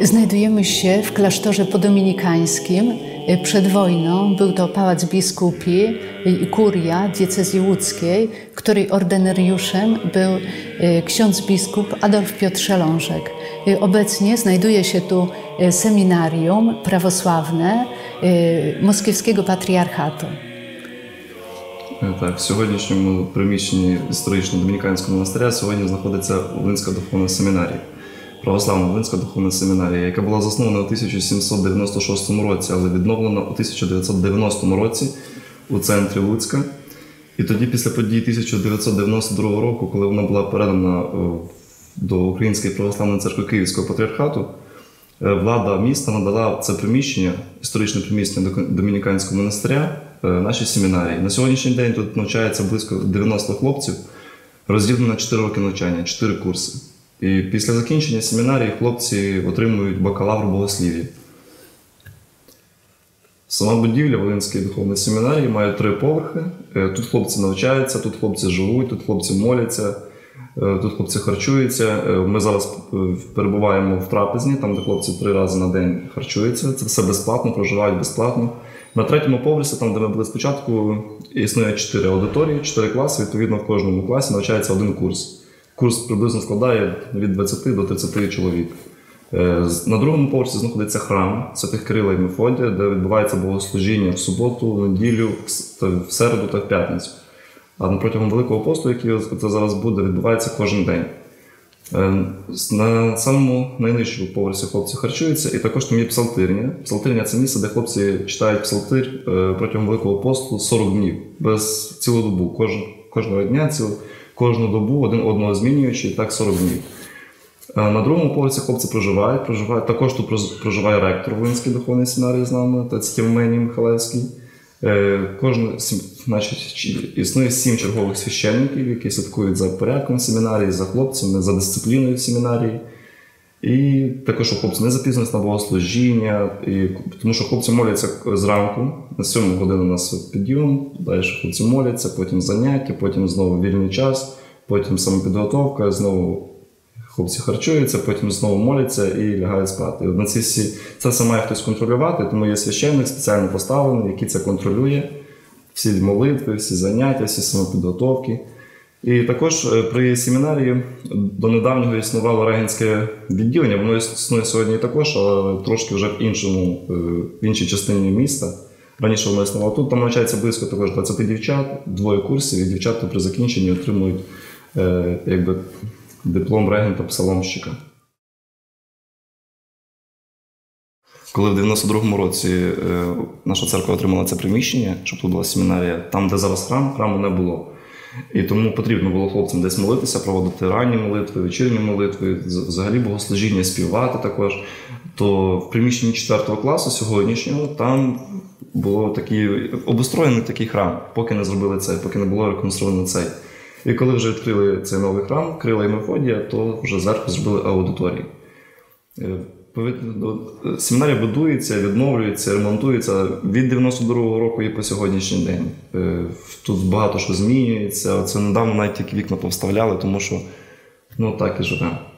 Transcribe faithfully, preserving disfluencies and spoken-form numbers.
Znajdujemy się w klasztorze podominikańskim. Przed wojną był to pałac biskupi i kuria diecezji łódzkiej, której ordynariuszem był ksiądz biskup Adolf Piotr Szelążek. Obecnie znajduje się tu seminarium prawosławne Moskiewskiego Patriarchatu. Так, в сьогоднішньому приміщенні історичного домініканського монастиря сьогодні знаходиться Волинська духовна семінарія. Православна Волинська духовна семінарія, яка була заснована у тисяча сімсот дев'яносто шостому році, але відновлена у тисяча дев'ятсот дев'яностому році у центрі Луцька. І тоді, після подій тисяча дев'ятсот дев'яносто другого року, коли вона була передана до Української православної церкви Київського патріархату, влада міста надала це приміщення, історичне приміщення домініканського монастиря, нашій семінарії. На сьогоднішній день тут навчається близько дев'яноста хлопців, розділено на чотири роки навчання, чотири курси. І після закінчення семінарії хлопці отримують бакалавр богослів'я. Сама будівля Волинської духовної семінарії має три поверхи. Тут хлопці навчаються, тут хлопці живуть, тут хлопці моляться, тут хлопці харчуються. Ми зараз перебуваємо в трапезні, там де хлопці три рази на день харчуються. Це все безплатно, проживають безплатно. На третьому поверсі, там де ми були спочатку, існує чотири аудиторії, чотири класи. Відповідно, в кожному класі навчається один курс. Курс приблизно складає від двадцяти до тридцяти чоловік. На другому поверсі знаходиться храм святих Кирила і Мефодія, де відбувається богослужіння в суботу, в неділю, в середу та в п'ятницю. А протягом Великого посту, який це зараз буде, відбувається кожен день. На самому найнижчому поверсі хлопці харчуються, і також там є псалтирня. Псалтирня – це місце, де хлопці читають псалтир протягом Великого посту сорок днів, без цілу добу, кож, кожного дня, цілу, кожну добу, один одного змінюючи, і так сорок днів. На другому поверсі хлопці проживають, проживають. Також тут проживає ректор Волинської духовної семінарії з нами, отець Євменій Михайлевський. Кожен, значить, існує сім чергових священників, які слідкують за порядком семінарії, за хлопцями, за дисципліною в семінарії. І також у хлопці не запізнились на богослужіння, і, тому що хлопці моляться зранку, на сьому годину у нас підйом, далі хлопці моляться, потім заняття, потім знову вільний час, потім самопідготовка, знову хлопці харчуються, потім знову моляться і лягають спати. І от на ці всі, це все має хтось контролювати, тому є священник спеціально поставлений, який це контролює, всі молитви, всі заняття, всі самопідготовки. І також при семінарії до недавнього існувало регенське відділення, воно існує сьогодні також, але трошки вже в, іншому, в іншій частині міста. Раніше воно існувало тут, там навчається близько також двадцяти дівчат, двоє курсів, і дівчата при закінченні отримують е, якби, диплом регента-псаломщика. Коли в дев'яносто другому році е, наша церква отримала це приміщення, щоб тут була семінарія, там, де зараз храм, храму не було. І тому потрібно було хлопцям десь молитися, проводити ранні молитви, вечірні молитви, взагалі богослужіння, співати також. То в приміщенні четвертого класу сьогоднішнього там було такий обустроєний такий храм, поки не зробили це, поки не було реконструовано цей. І коли вже відкрили цей новий храм, Кирила і Мефодія, то вже зверху зробили аудиторію. Семінарія будується, відновлюється, ремонтується від дев'яносто другого року і по сьогоднішній день. Тут багато що змінюється. Оце недавно навіть тільки вікна повставляли, тому що ну, так і живемо.